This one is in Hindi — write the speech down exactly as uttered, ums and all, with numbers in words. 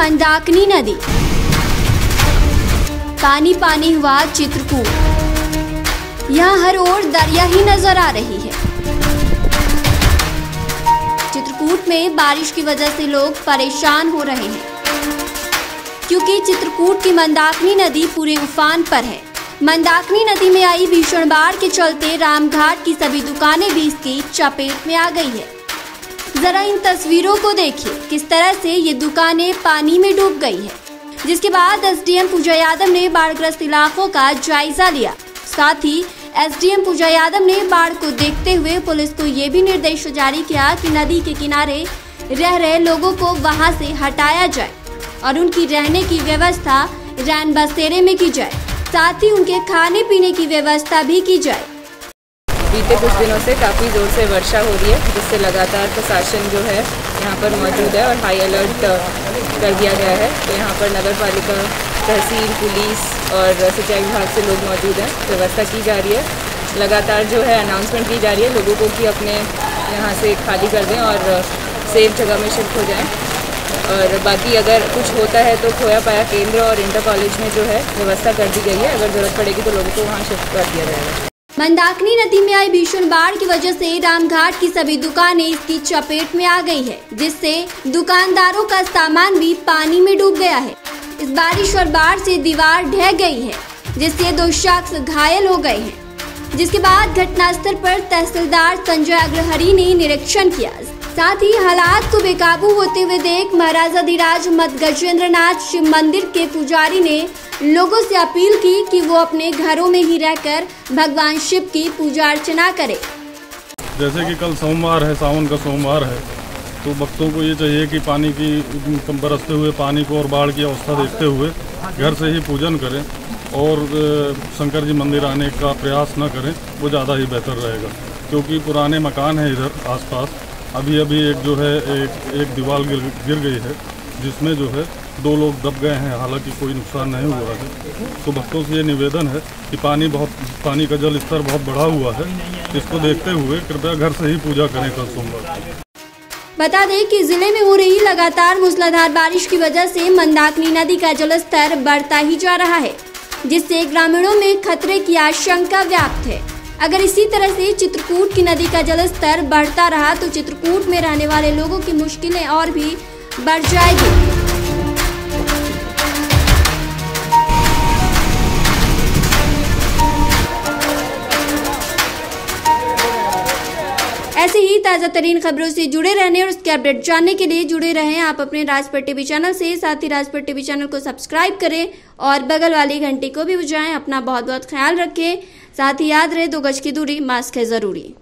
मंदाकिनी नदी, पानी पानी हुआ चित्रकूट। यहाँ हर ओर दरिया ही नजर आ रही है। चित्रकूट में बारिश की वजह से लोग परेशान हो रहे हैं, क्योंकि चित्रकूट की मंदाकिनी नदी पूरे उफान पर है। मंदाकिनी नदी में आई भीषण बाढ़ के चलते रामघाट की सभी दुकानें भी इसकी चपेट में आ गई है। जरा इन तस्वीरों को देखिए, किस तरह से ये दुकानें पानी में डूब गई है। जिसके बाद एसडीएम पूजा यादव ने बाढ़ग्रस्त इलाकों का जायजा लिया। साथ ही एसडीएम पूजा यादव ने बाढ़ को देखते हुए पुलिस को ये भी निर्देश जारी किया कि नदी के किनारे रह रहे लोगों को वहां से हटाया जाए और उनकी रहने की व्यवस्था रैन बसेरे में की जाए, साथ ही उनके खाने पीने की व्यवस्था भी की जाए। बीते कुछ दिनों से काफ़ी ज़ोर से वर्षा हो रही है, जिससे लगातार प्रशासन जो है यहाँ पर मौजूद है और हाई अलर्ट कर दिया गया है। तो यहाँ पर नगर पालिका, तहसील, पुलिस और सिंचाई विभाग से लोग मौजूद हैं। व्यवस्था की जा रही है, लगातार जो है अनाउंसमेंट की जा रही है लोगों को कि अपने यहाँ से खाली कर दें और सेफ जगह में शिफ्ट हो जाएँ। और बाकी अगर कुछ होता है तो खोया पाया केंद्र और इंटर कॉलेज में जो है व्यवस्था कर दी गई है। अगर जरूरत पड़ेगी तो लोगों को वहाँ शिफ्ट कर दिया जाएगा। मंदाकिनी नदी में आई भीषण बाढ़ की वजह से रामघाट की सभी दुकानें इसकी चपेट में आ गई है, जिससे दुकानदारों का सामान भी पानी में डूब गया है। इस बारिश और बाढ़ से दीवार ढह गई है, जिससे दो शख्स घायल हो गए हैं। जिसके बाद घटनास्थल पर तहसीलदार संजय अग्रहरि ने निरीक्षण किया। साथ ही हालात को बेकाबू होते हुए देख महाराजाधिराज मत गजेंद्र नाथ शिव मंदिर के पुजारी ने लोगों से अपील की कि वो अपने घरों में ही रहकर भगवान शिव की पूजा अर्चना करें। जैसे कि कल सोमवार है, सावन का सोमवार है, तो भक्तों को ये चाहिए कि पानी की बरसते हुए पानी को और बाढ़ की अवस्था देखते हुए घर से ही पूजन करें और शंकर जी मंदिर आने का प्रयास न करें, वो ज़्यादा ही बेहतर रहेगा। क्योंकि पुराने मकान हैं इधर आसपास, अभी अभी एक जो है एक एक दीवार गिर गिर गई है, जिसमें जो है दो लोग दब गए हैं। हालांकि कोई नुकसान नहीं हुआ है। तो भक्तों से ये निवेदन है कि पानी बहुत पानी का जल स्तर बहुत बढ़ा हुआ है, इसको देखते हुए कृपया घर से ही पूजा करें कल सोमवार। बता दें कि जिले में हो रही लगातार मूसलाधार बारिश की वजह से मंदाकिनी नदी का जलस्तर बढ़ता ही जा रहा है, जिससे ग्रामीणों में खतरे की आशंका व्याप्त है। अगर इसी तरह से चित्रकूट की नदी का जलस्तर बढ़ता रहा तो चित्रकूट में रहने वाले लोगों की मुश्किलें और भी बढ़ जाएगी। ऐसे ही ताज़ा तरीन खबरों से जुड़े रहने और उसके अपडेट जानने के लिए जुड़े रहें आप अपने राजपट टीवी चैनल से। साथ ही राजपट टीवी चैनल को सब्सक्राइब करें और बगल वाली घंटी को भी बजाएं। अपना बहुत बहुत ख्याल रखें। साथ ही याद रहे, दो गज की दूरी, मास्क है जरूरी।